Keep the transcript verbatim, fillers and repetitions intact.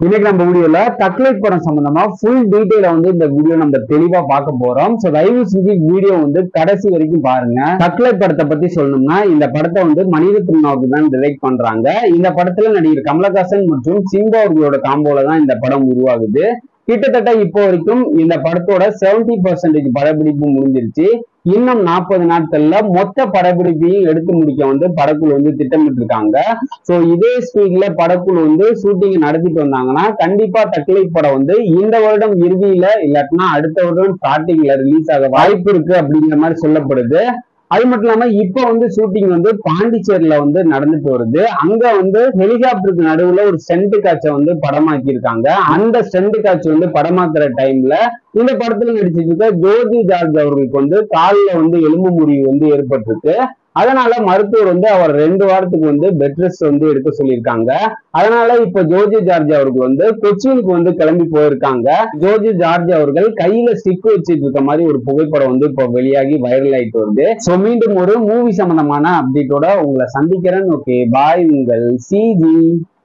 இன்னைக்கு நம்ம வீடியோல தக்லைட் படம் சம்பந்தமா ஃபுல் டீடைல வந்து இந்த வீடியோ நம்ம தெளிவா பார்க்க போறோம். சோ தயவு செஞ்சு வீடியோ வந்து கடைசி வரைக்கும் பாருங்க. தக்லைட் படத்தை பத்தி சொல்லணும்னா இந்த படத்தை வந்து மணிரத்னம் அவர்கள் தான் டிரெக்ட் பண்றாங்க. இந்த படத்துல நடிகர் கமலஹாசன் மற்றும் சிம்பு அவர்களோட காம்போல தான் இந்த படம் உருவாகுது. கிட்டத்தட்ட இப்போ வரைக்கும் இந்த படத்தோட செவன்டி பர்சன்டேஜ் படப்பிடிப்பு முடிஞ்சிருச்சு. இன்னும் நாற்பது நாட்கள்ல மொத்த படப்பிடிப்பையும் எடுத்து முடிக்க வந்து படக்குழு வந்து திட்டமிட்டு இருக்காங்க. சோ இதே ஸ்பீட்ல படக்குழு வந்து ஷூட்டிங் நடத்திட்டு வந்தாங்கன்னா கண்டிப்பா தக்லைட் படம் வந்து இந்த வருடம் இறுதியில இல்லாட்டினா அடுத்த வருடம் ஸ்டார்டிங்ல ரிலீஸ் ஆக வாய்ப்பு இருக்கு அப்படிங்கிற மாதிரி சொல்லப்படுது. அது மட்டும் இல்லாம இப்ப வந்து ஷூட்டிங் வந்து பாண்டிச்சேரியில வந்து நடந்துட்டு வருது. அங்க வந்து ஹெலிகாப்டருக்கு நடுவுல ஒரு ஸ்டண்ட் காட்சை வந்து படமாக்கி இருக்காங்க. அந்த ஸ்டண்ட் காட்சி வந்து படமாக்குற டைம்ல இந்த படத்துல நடிச்சிட்டு இருக்க ஜோதி ஜார்ஜ் அவர்களுக்கு வந்து காலில் வந்து எலும்பு முறிவு வந்து ஏற்பட்டிருக்கு. அதனால மருத்துவர் வந்து அவர் ரெண்டு வாரத்துக்கு வந்து பெட் ரெஸ்ட் வந்து எடுக்க சொல்லியிருக்காங்க. அதனால இப்ப ஜோதி ஜார்ஜ் அவர்கள் வந்து கொச்சினுக்கு வந்து கிளம்பி போயிருக்காங்க. ஜோதி ஜார்ஜ் அவர்கள் கையில ஸ்டிக் வச்சுட்டு இருக்க மாதிரி ஒரு புகைப்படம் வந்து இப்போ வெளியாகி வைரல் ஆயிட்டு வருது. சோ மீண்டும் ஒரு மூவி சம்பந்தமான அப்டேட்டோட உங்களை சந்திக்கிறேன். ஓகே பாய், உங்கள் சிஜி.